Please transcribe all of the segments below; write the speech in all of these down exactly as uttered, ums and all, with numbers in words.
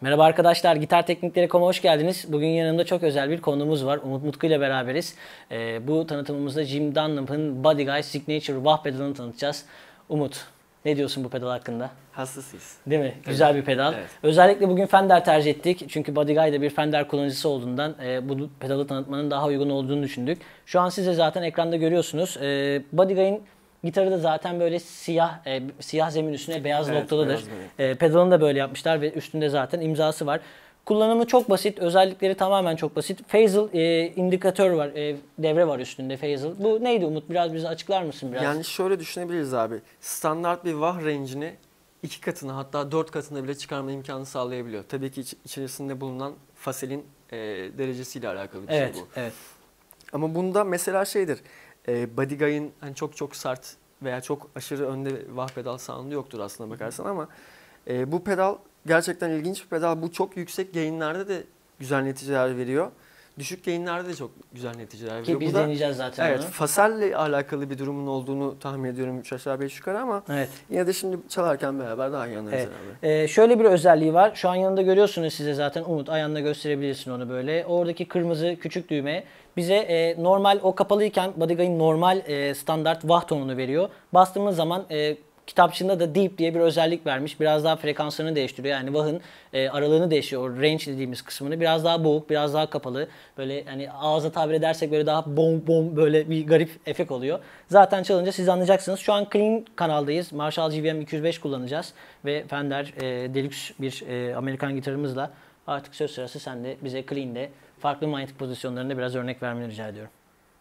Merhaba arkadaşlar, Gitar Teknikleri nokta com'a hoş geldiniz. Bugün yanımda çok özel bir konuğumuz var. Umut Mutku ile beraberiz. Ee, bu tanıtımımızda Jim Dunlop'ın Buddy Guy Signature Wah pedalını tanıtacağız. Umut, ne diyorsun bu pedal hakkında? Hastasıyız. Değil mi? Evet. Güzel bir pedal. Evet. Özellikle bugün Fender tercih ettik. Çünkü Buddy Guy de bir Fender kullanıcısı olduğundan e, bu pedalı tanıtmanın daha uygun olduğunu düşündük. Şu an siz de zaten ekranda görüyorsunuz. E, Buddy Guy'ın gitarı da zaten böyle siyah e, siyah zemin üstüne beyaz Evet, noktalıdır. beyaz E, pedalını da böyle yapmışlar ve üstünde zaten imzası var. Kullanımı çok basit, özellikleri tamamen çok basit. Phasal e, indikatör var, e, devre var üstünde Phasal. Bu neydi Umut? Biraz bize açıklar mısın biraz? Yani şöyle düşünebiliriz abi. Standart bir wah range'ini iki katına hatta dört katına bile çıkarma imkanı sağlayabiliyor. Tabii ki iç- içerisinde bulunan faselin e, derecesiyle alakalı bir Evet, şey bu. evet. Ama bunda mesela şeydir. E, Buddy Guy'ın hani çok çok sert veya çok aşırı önde wah pedal sound'u yoktur aslına bakarsan ama e, bu pedal gerçekten ilginç bir pedal. Bu çok yüksek gain'lerde de güzel neticeler veriyor. Düşük gain'lerde de çok güzel neticeler veriyor. Ki biz Bu da, deneyeceğiz zaten evet, onu. faselle alakalı bir durumun olduğunu tahmin ediyorum üç aşağı beş yukarı ama Evet. yine de şimdi çalarken beraber daha iyi anlarız Evet. herhalde. Ee, şöyle bir özelliği var. Şu an yanında görüyorsunuz size zaten Umut. Ayağında gösterebilirsin onu böyle. Oradaki kırmızı küçük düğme bize e, normal o kapalıyken Buddy Guy'ın normal e, standart wah tonunu veriyor. Bastığımız zaman e, kitapçığında da deep diye bir özellik vermiş. Biraz daha frekanslarını değiştiriyor. Yani wah'ın e, aralığını değiştiriyor. O range dediğimiz kısmını. Biraz daha boğuk, biraz daha kapalı. Böyle hani ağza tabir edersek böyle daha bom bom böyle bir garip efekt oluyor. Zaten çalınca siz anlayacaksınız. Şu an clean kanaldayız. Marshall G V M iki yüz beş kullanacağız. Ve Fender e, Deluxe bir e, Amerikan gitarımızla. Artık söz sırası sende. Bize clean'de farklı manyetik pozisyonlarında biraz örnek vermeni rica ediyorum.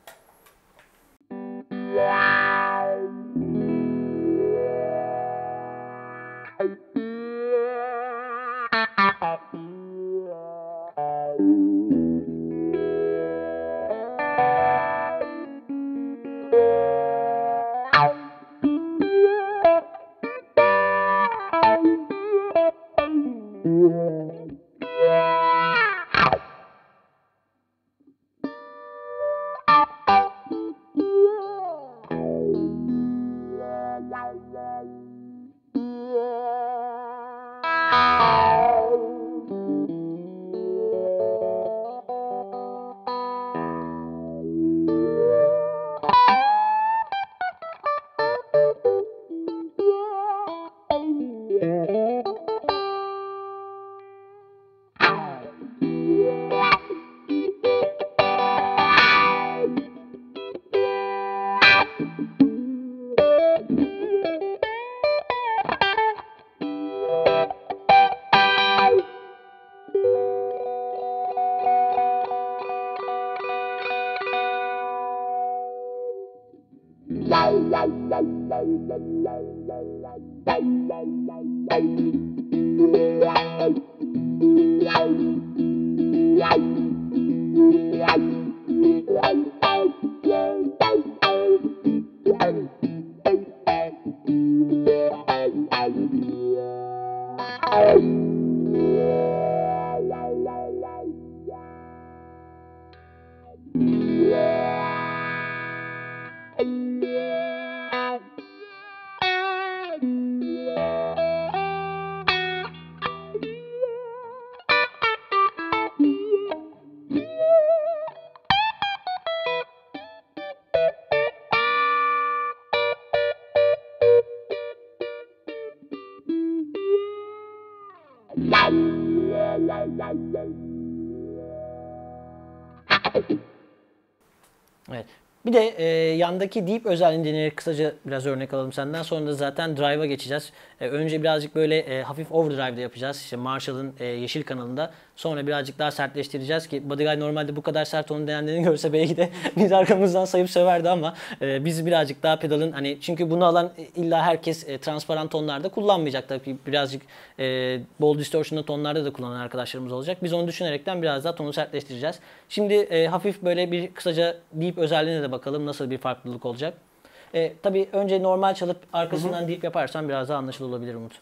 Evet. Bir de e, yandaki deep özelliğini deneyerek kısaca biraz örnek alalım senden. Sonra da zaten drive'a geçeceğiz. E, önce birazcık böyle e, hafif overdrive'da yapacağız. İşte Marshall'ın e, yeşil kanalında. Sonra birazcık daha sertleştireceğiz ki Buddy Guy normalde bu kadar sert onun denendiğini görse belki de biz arkamızdan sayıp söverdi ama e, biz birazcık daha pedalın hani çünkü bunu alan illa herkes e, transparan tonlarda kullanmayacak tabii birazcık e, bol distortion'lı tonlarda da kullanan arkadaşlarımız olacak. Biz onu düşünerekten biraz daha tonu sertleştireceğiz. Şimdi e, hafif böyle bir kısaca deep özelliğine de bakalım nasıl bir farklılık olacak. E, tabii önce normal çalıp arkasından deep yaparsan biraz daha anlaşılır olabilir Umut.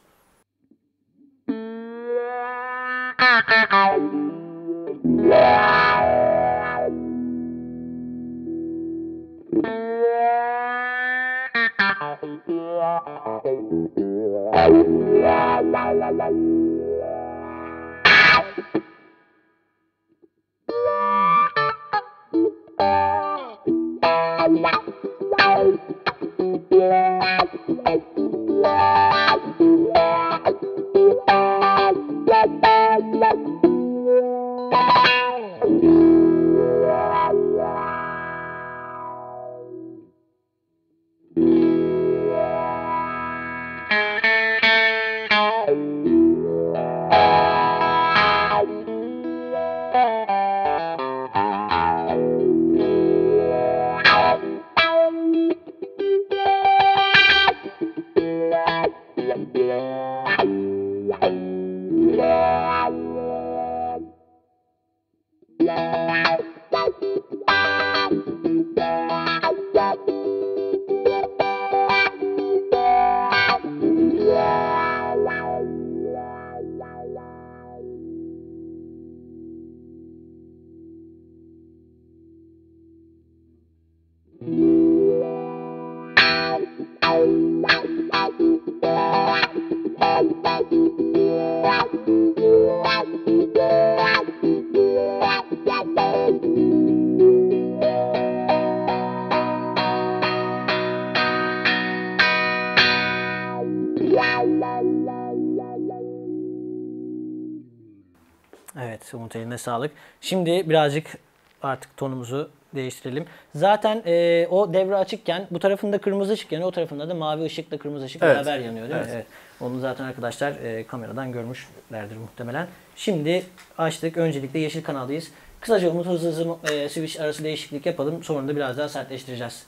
Evet, Umut eline sağlık. Şimdi birazcık artık tonumuzu değiştirelim. Zaten e, o devre açıkken bu tarafında kırmızı ışık yanıyor, o tarafında da mavi ışıkla kırmızı ışık Evet. beraber yanıyor değil mi? Evet. Evet. Onu zaten arkadaşlar e, kameradan görmüşlerdir muhtemelen. Şimdi açtık. Öncelikle yeşil kanaldayız. Kısaca Umut hızlı hızlı e, switch arası değişiklik yapalım. Sonra da biraz daha sertleştireceğiz.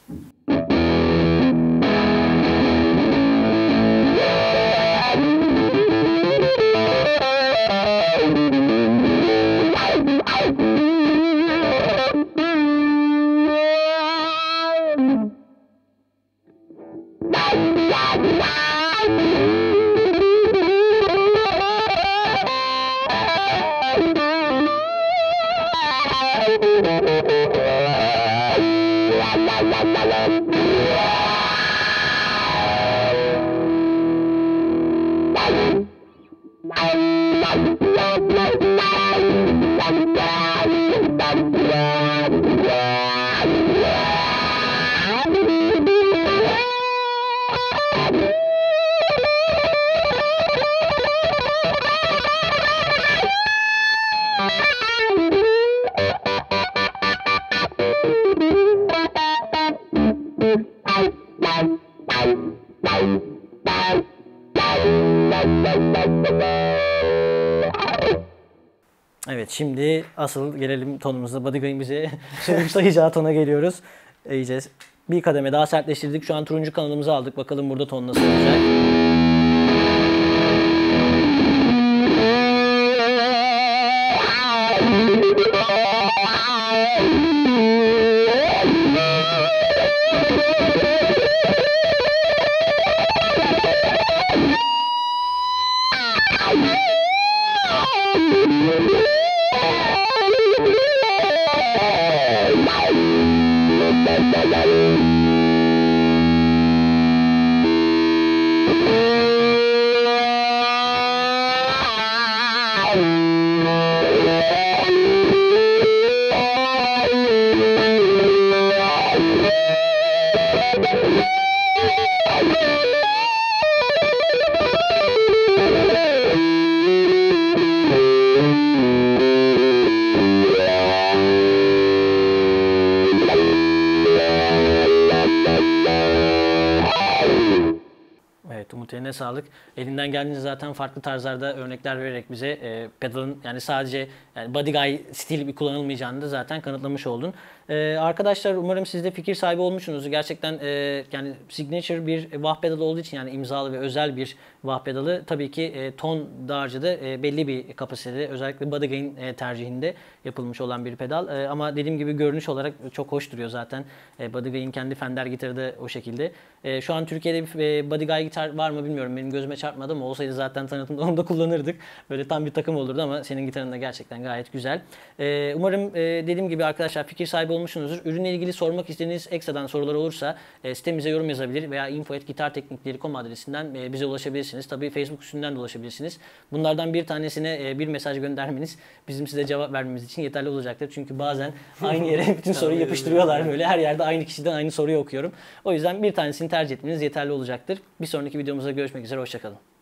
Evet, şimdi asıl gelelim tonumuza. Bodyguard'ın bize sayacağı tona geliyoruz. İyice bir kademe daha sertleştirdik. Şu an turuncu kanalımızı aldık. Bakalım burada ton nasıl olacak. Evet, Umut eline sağlık. Elinden geldiğince zaten farklı tarzlarda örnekler vererek bize e, pedalın yani sadece yani body guy stili bir kullanılmayacağını da zaten kanıtlamış oldun. E, arkadaşlar umarım siz de fikir sahibi olmuşsunuzdur. Gerçekten e, yani signature bir wah pedalı olduğu için yani imzalı ve özel bir wah pedalı tabii ki e, ton dağarcığı e, belli bir kapasitede özellikle body guy'in e, tercihinde yapılmış olan bir pedal. E, ama dediğim gibi görünüş olarak çok hoş duruyor zaten. E, body guy'in kendi Fender gitarı da o şekilde. E, şu an Türkiye'de bir e, body guy gitar var mı bilmiyorum. Benim gözüme çarpmadı ama olsaydı zaten tanıtımda onu da kullanırdık. Böyle tam bir takım olurdu ama senin gitarın da gerçekten gayet güzel. E, umarım e, dediğim gibi arkadaşlar fikir sahibi olmuşsunuzdur. olmuşsunuzdur. Ürünle ilgili sormak istediğiniz ekstradan sorular olursa e, sitemize yorum yazabilir veya info at gitarteknikleri nokta com adresinden e, bize ulaşabilirsiniz. Tabii Facebook üstünden de ulaşabilirsiniz. Bunlardan bir tanesine e, bir mesaj göndermeniz bizim size cevap vermemiz için yeterli olacaktır. Çünkü bazen aynı yere bütün soruyu yapıştırıyorlar böyle. Her yerde aynı kişiden aynı soruyu okuyorum. O yüzden bir tanesini tercih etmeniz yeterli olacaktır. Bir sonraki videomuzda görüşmek üzere. Hoşçakalın.